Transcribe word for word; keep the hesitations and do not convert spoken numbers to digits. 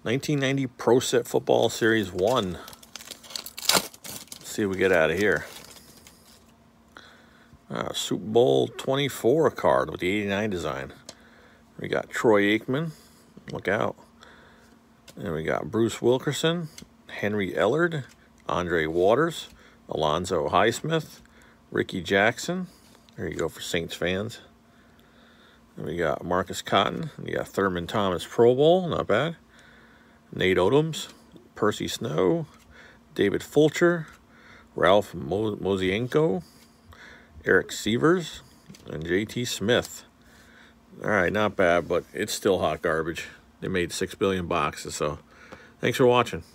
nineteen ninety Pro Set Football Series one. Let's see what we get out of here. Uh, Super Bowl twenty-four card with the eighty-nine design. We got Troy Aikman. Look out. And we got Bruce Wilkerson, Henry Ellard, Andre Waters, Alonzo Highsmith, Ricky Jackson. There you go for Saints fans. And we got Marcus Cotton. We got Thurman Thomas Pro Bowl. Not bad. Nate Odoms, Percy Snow, David Fulcher, Ralph Mo Mozienko, Eric Sievers, and J T Smith. All right, not bad, but it's still hot garbage. They made six billion boxes, so thanks for watching.